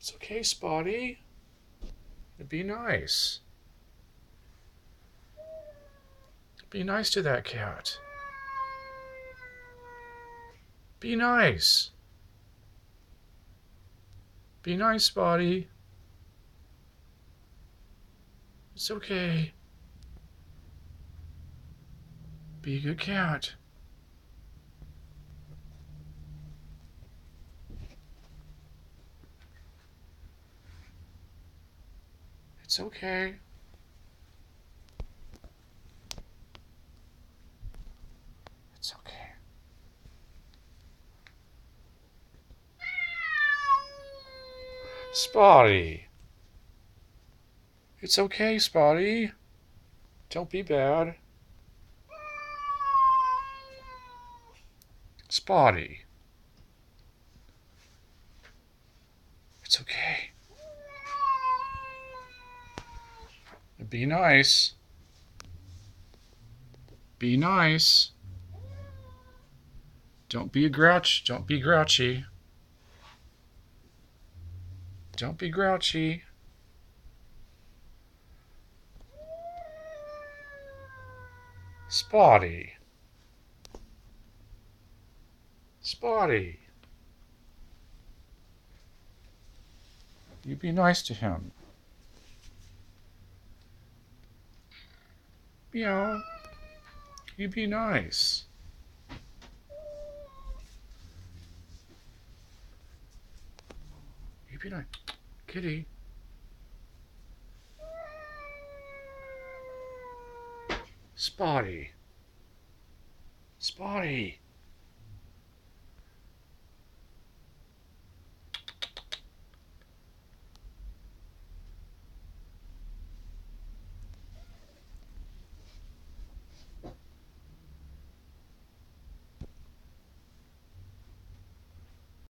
It's okay, Spotty. Be nice. Be nice to that cat. Be nice. Be nice, Spotty. It's okay. Be a good cat. It's okay. It's okay. Spotty. It's okay, Spotty. Don't be bad. Spotty. It's okay. Be nice. Be nice. Don't be a grouch. Don't be grouchy. Don't be grouchy. Spotty. Spotty. You be nice to him. Meow. You be nice. You be nice. Kitty. Spotty. Spotty.